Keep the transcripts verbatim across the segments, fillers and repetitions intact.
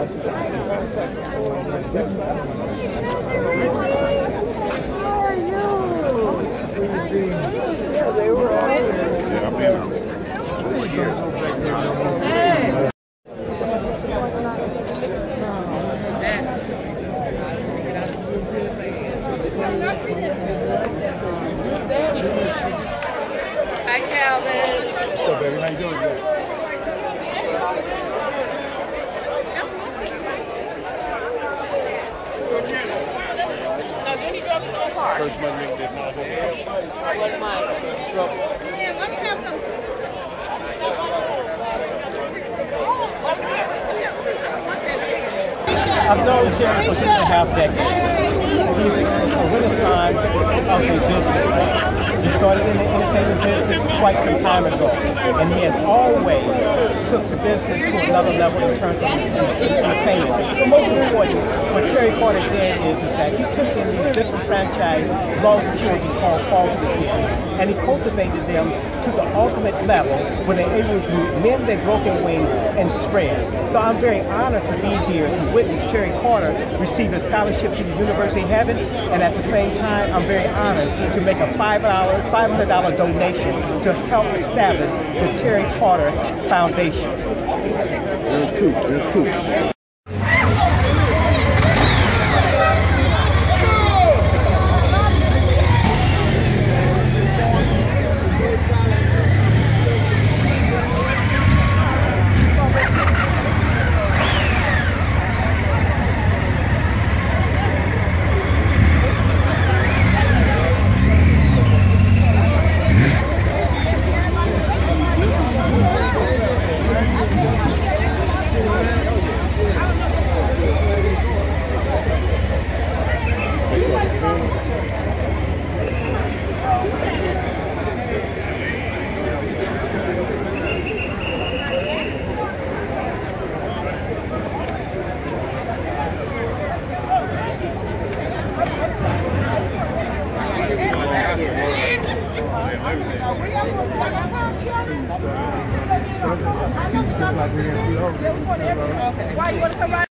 Yeah, they were all here. Yeah, I've been out. Hey. Hi, Calvin. What's up, baby? How you doing? Good. No, then he drove his own car. First Monday did not go. What mine? Yeah, let me have those. I've known Terry for two and a half decades. He's a renaissance of the business. He started in the entertainment business quite some time ago, and he has always took the business to another level in terms of entertainment. But most important, what Terry Carter did is, is that he took in these disenfranchised lost children called foster kids, and he cultivated them to the ultimate level where they're able to mend their broken wings and spread. So I'm very honored to be here to witness Terry Carter receive a scholarship to the University of Heaven, and at the same time, I'm very honored to make a five hundred dollar donation to help establish the Terry Carter Foundation. That's cool. That's cool. Why you want to come right?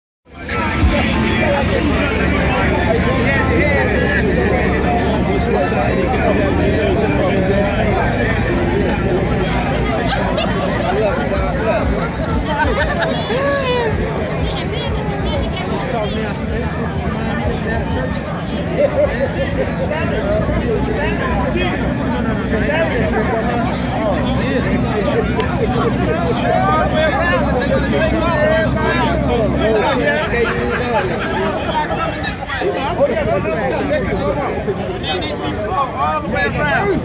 All the way around.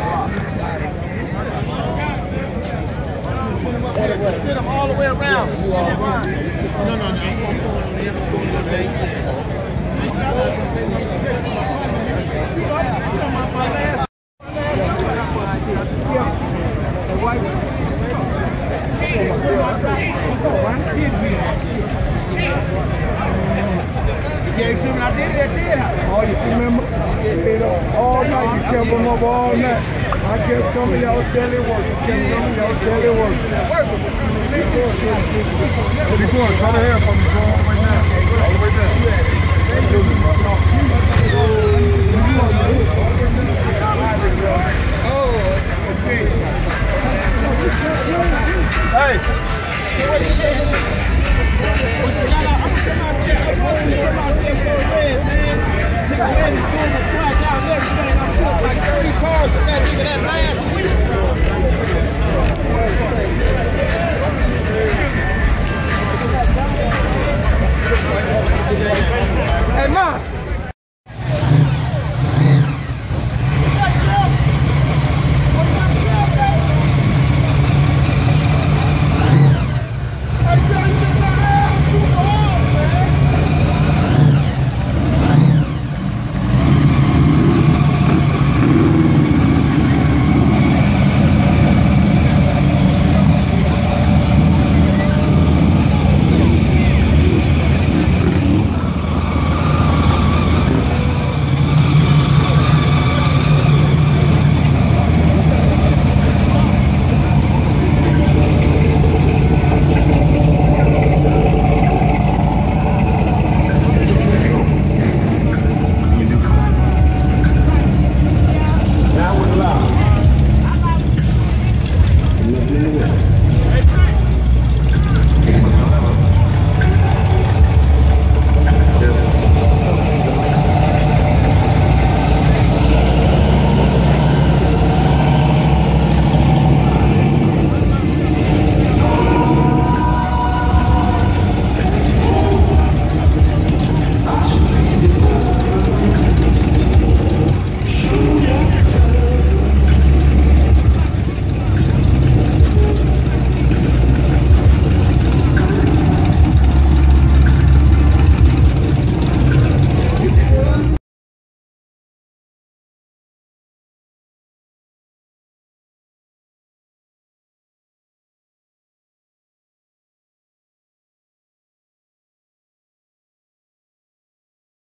Sit them all the way around. No, no, no. I'm going on the other school today. You know, my, my last, my last the white one. Put my back. He gave it to me. I did it at ten house. Oh, you remember? Yeah. All night you kept them up all night. I kept coming y'all daily work. I kept coming y'all daily work. Where you going? Try to hear from me. Go all the way down. All the way down. Oh, let's see. Hey. Like thirty cars, that last week.